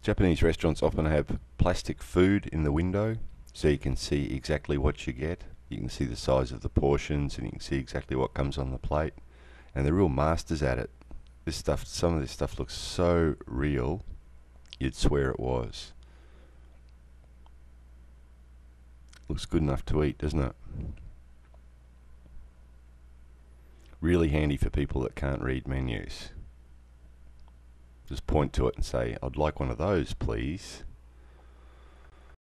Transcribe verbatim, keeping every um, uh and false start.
Japanese restaurants often have plastic food in the window so you can see exactly what you get. You can see the size of the portions and you can see exactly what comes on the plate. And they're real masters at it. This stuff, some of this stuff looks so real, you'd swear it was. Looks good enough to eat, doesn't it? Really handy for people that can't read menus. Just point to it and say, "I'd like one of those, please."